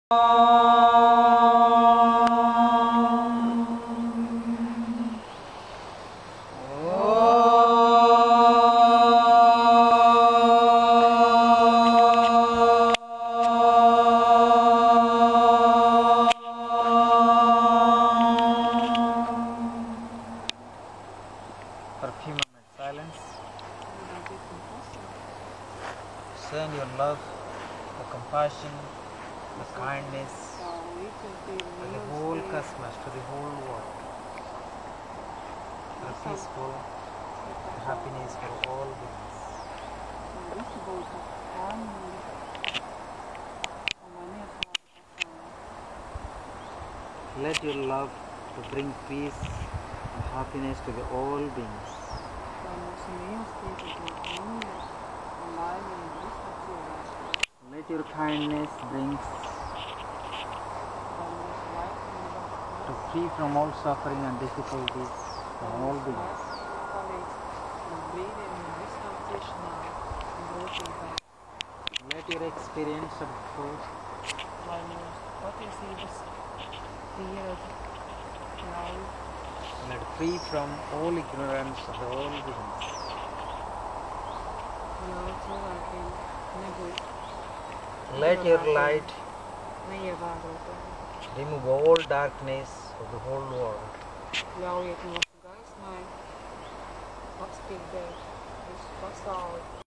For a few moments silence. Send your love, the compassion, the kindness to the whole cosmos, to the whole world. The peaceful, the happiness for all beings. Let your love to bring peace and happiness to the all beings. Let your kindness bring to free from all suffering and difficulties from all beings. Let your experience of truth let free from all ignorance of all beings. Let your light remove all darkness of the whole world. Ļaujiet mūsu gaismai paspīdēt visu pasauli.